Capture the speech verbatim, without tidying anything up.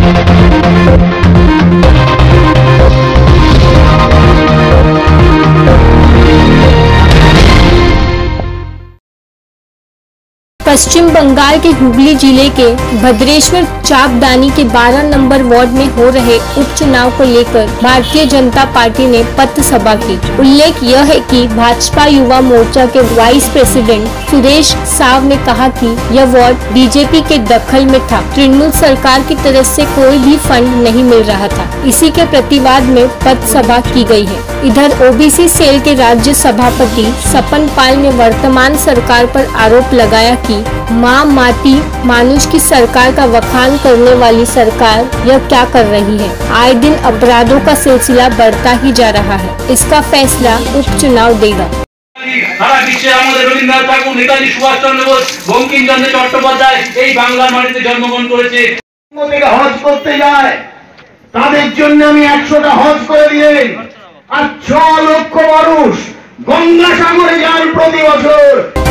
पश्चिम बंगाल के हुगली जिले के भद्रेश्वर चापदानी के बारह नंबर वार्ड में हो रहे उपचुनाव को लेकर भारतीय जनता पार्टी ने पथ सभा की। उल्लेख यह है कि भाजपा युवा मोर्चा के वाइस प्रेसिडेंट सुरेश साव ने कहा कि यह वार्ड बीजेपी के दखल में था। तृणमूल सरकार की तरफ से कोई भी फंड नहीं मिल रहा था। इसी के प्रतिवाद में पथ सभा की गई है। इधर ओबीसी सेल के राज्य सभापति सपन पाल ने वर्तमान सरकार पर आरोप लगाया कि माँ माटी मानुष की सरकार का वखान करने वाली सरकार यह क्या कर रही है। आए दिन अपराधों का सिलसिला बढ़ता ही जा रहा है। इसका फैसला उपचुनाव देगा। সারা বিশ্বে আমাদের রবীন্দ্রনাথ ঠাকুর, নেতাজি সুভাষ চন্দ্র বোস, বঙ্কিমচন্দ্র চট্টোপাধ্যায় এই বাংলার মাটিতে জন্মগ্রহণ করেছে। থেকে হজ করতে যায় তাদের জন্য আমি একশোটা হজ করে দিলেন, আর ছ লক্ষ মানুষ গঙ্গা সাগরে যান প্রতি বছর।